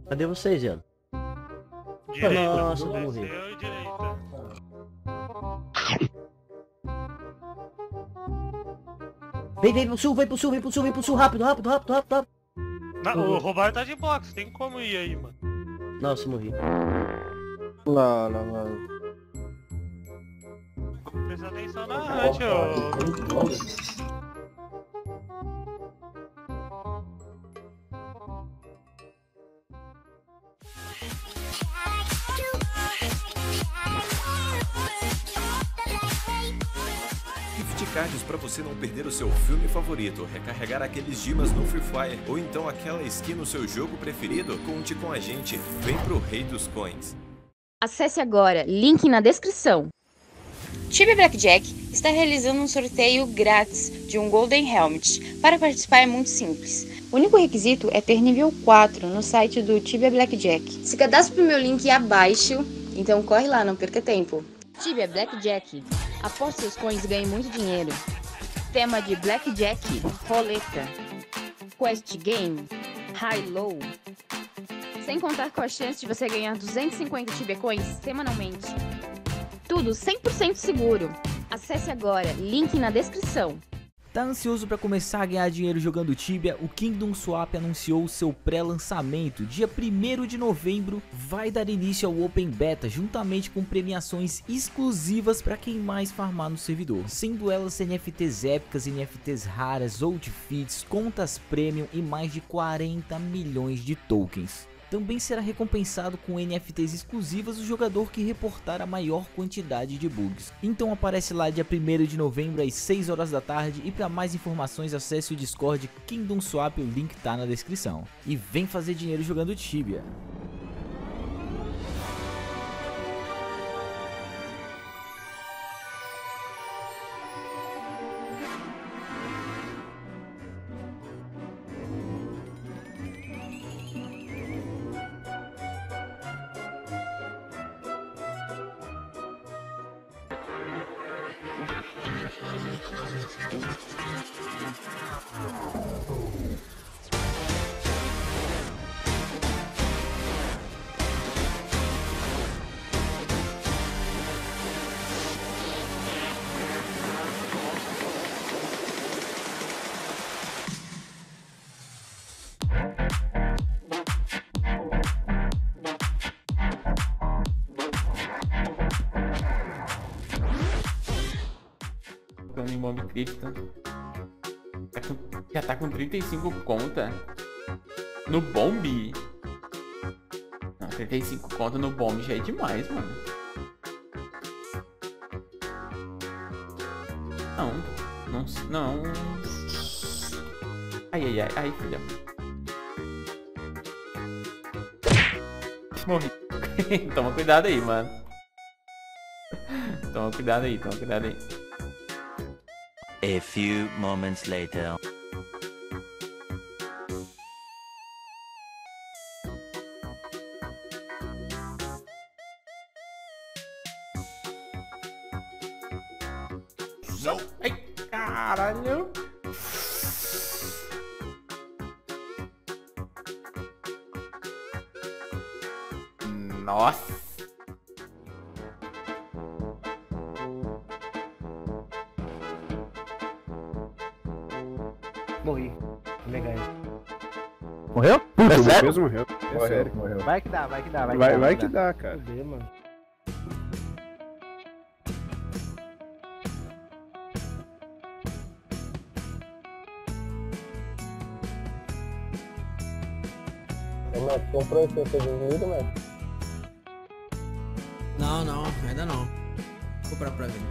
Cadê vocês, Ian? Direita. Nossa, eu morri. Desceu e direita. Vem pro sul, vem pro sul, vem pro sul, vem pro sul, rápido, rápido, rápido, rápido, rápido. O Romário tá de boxe, tem como ir aí, mano. Nossa, morri. Não, mano. Presta atenção na arte, ô. Gift cards para você não perder o seu filme favorito, recarregar aqueles dimas no Free Fire ou então aquela skin no seu jogo preferido? Conte com a gente, vem pro Rei dos Coins. Acesse agora, link na descrição. Tibia Blackjack está realizando um sorteio grátis de um Golden Helmet. Para participar é muito simples. O único requisito é ter nível 4 no site do Tibia Blackjack. Se cadastre pro meu link abaixo, então corre lá, não perca tempo. Tibia Blackjack. Aposte seus coins e ganhe muito dinheiro. Tema de Blackjack, roleta, Quest Game, High Low. Sem contar com a chance de você ganhar 250 Tibia Coins semanalmente. Tudo 100% seguro. Acesse agora, link na descrição. Tá ansioso para começar a ganhar dinheiro jogando Tibia? O Kingdom Swap anunciou seu pré-lançamento. Dia 1º de novembro vai dar início ao Open Beta, juntamente com premiações exclusivas para quem mais farmar no servidor, sendo elas NFTs épicas, NFTs raras, old feeds, contas premium e mais de 40 milhões de tokens. Também será recompensado com NFTs exclusivas o jogador que reportar a maior quantidade de bugs. Então aparece lá dia 1º de novembro às 6 horas da tarde e para mais informações acesse o Discord Kingdom Swap, o link tá na descrição. E vem fazer dinheiro jogando Tibia. Em Mob Cripto. Já tá com 35 conta no Bomb. Não, 35 conta no Bomb já é demais, mano. Não. Ai, filha. Morri. Toma cuidado aí, mano. Toma cuidado aí. A few moments later. Ai, caralho. Nossa. Morri. Legal. Morreu? É sério? Mesmo morreu. É sério que morreu. Vai que dá. Vai que dá, cara. Vê, mano. Ô, Matt, comprou esse seu desliga, Matt? Não, ainda não. Vou comprar pra ver.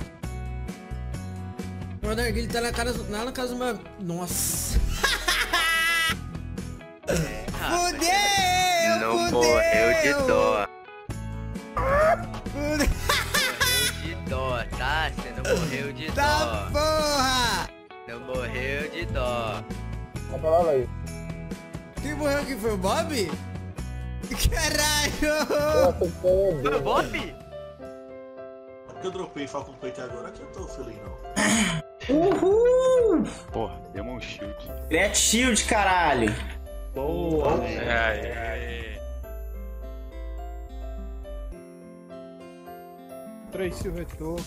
O narguilha tá na casa do meu... Nossa. Fudeu! Não morreu de dó. Fudeu! De dó, tá? Você não morreu de Tá dó. porra! Não morreu de dó. Vai pra lá, aí. Quem morreu aqui foi o Bob? Caralho! Foi o Bob? Porque eu dropei Falcon Plate agora que eu tô feliz não. Uhul! Porra, deu um shield. Get shield, caralho! Boa! encontrei esse retorno.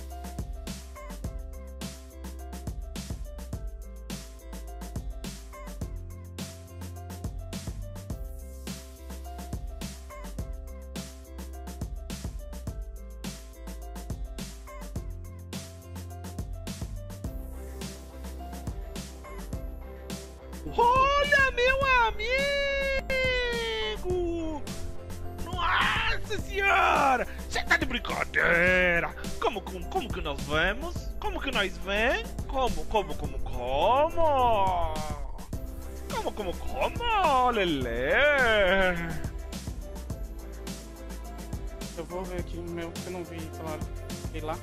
Olha, meu amigo! Nossa senhora! Você tá de brincadeira! Como que nós vamos? Como que nós vem? Como? Lelê! Eu vou ver aqui no meu, que eu não vi, claro. Sei lá.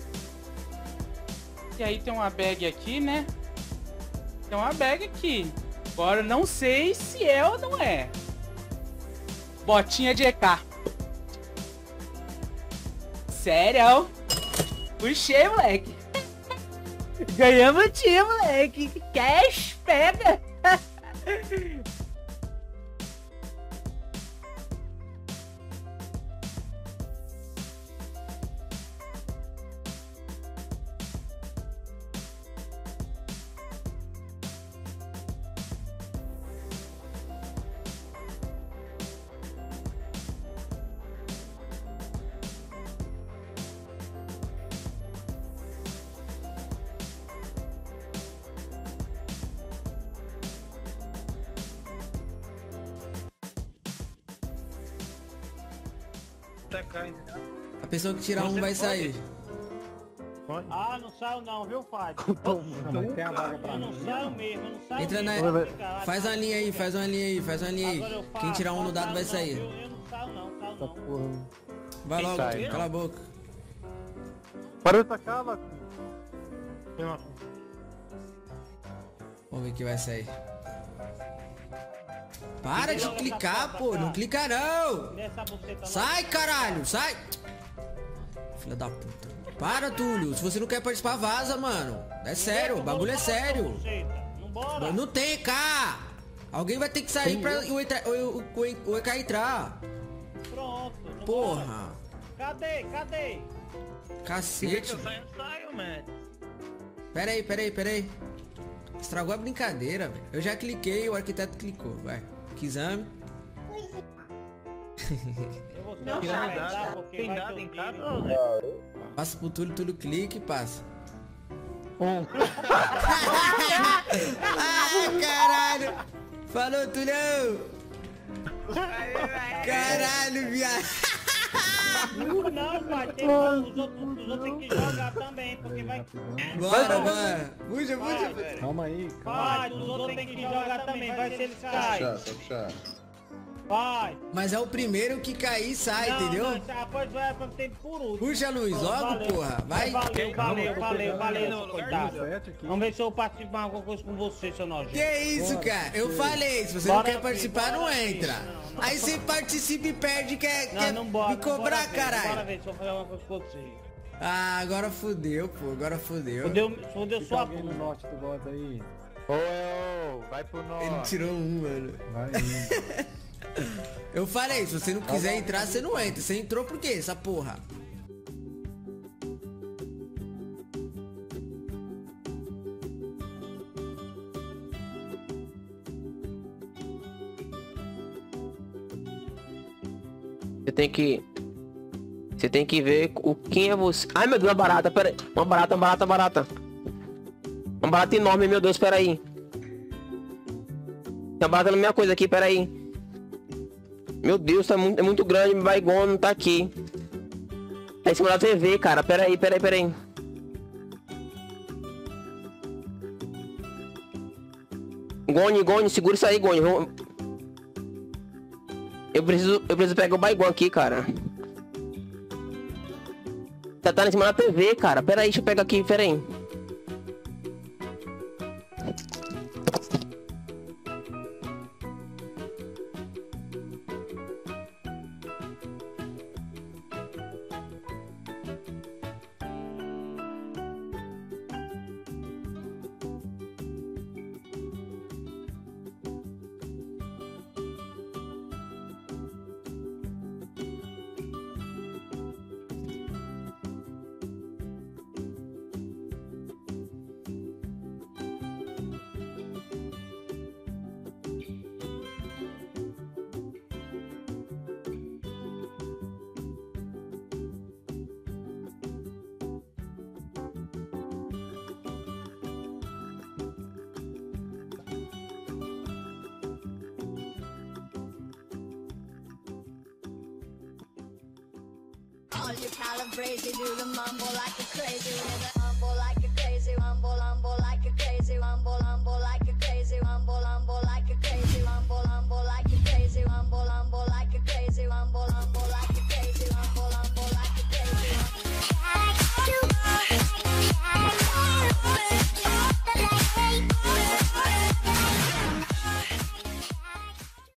E aí tem uma bag aqui, né? Tem uma bag aqui. Agora eu não sei se é ou não é. Botinha de EK. Sério? Puxei, moleque. Ganhamos o time, moleque. Cash, pega. A pessoa que tirar um vai sair. Ah, não saio não, viu, Fábio? Tem a vaga pra Eu não saio mesmo, eu não saio Entra na... mesmo. Faz uma linha aí, faz uma linha aí, faz uma linha aí. Quem tirar um no dado vai sair. Eu não saio não, saio não. Vai logo, sai? cala a boca. Para de tacar, Laco. Vamos ver quem vai sair. Para de clicar, pô. Não clica não. Sai, caralho. Sai. Filha da puta. Para, Túlio. Se você não quer participar, vaza, mano. É sério. O bagulho é sério. Não tem EK. Alguém vai ter que sair pra o EK entrar. Pronto. Porra. Cadê? Cacete. Pera aí. Estragou a brincadeira, velho. Eu já cliquei, o arquiteto clicou. Vai. Que exame. Eu vou tem dado em casa, Passa pro Túlio, Túlio clica e passa. Ah, caralho! Falou, Túlio! Caralho, viado! Não, pai, os outros tem que jogar também, porque vai... Bora! Puxa! Calma aí, Vai, os outros tem que jogar também, vai se eles caem. Vai! Mas é o primeiro que cair sai, entendeu? Não, depois vai pra ter por último. Puxa, Luiz, logo, porra! Vai! Valeu, coitado. Vamos ver se eu participo de alguma coisa com você, seu nojento. Que isso, cara? Eu falei, se você não quer participar, não entra. Aí você participa e perde, quer me cobrar, caralho. Bora ver se eu vou fazer alguma coisa com você. Ah, agora fudeu, pô, agora fudeu. Fudeu sua no puta. norte do bota aí. Vai pro norte. Ele tirou um, mano. Vai. Eu falei, se você não quiser entrar, você não entra. Você entrou por quê, essa porra? Você tem que ver quem é você. Ai, meu Deus, uma barata, pera aí. Uma barata. Uma barata enorme, meu Deus, pera aí. Tem uma barata na minha coisa aqui, pera aí. Meu Deus, é muito grande, vai igual, não tá aqui. Tá em cima da TV, cara, pera aí. Goni, segura isso aí, Goni. Eu preciso pegar o baiguão aqui, cara. Tá em cima da TV, cara. Pera aí, deixa eu pegar aqui, pera aí. Rumble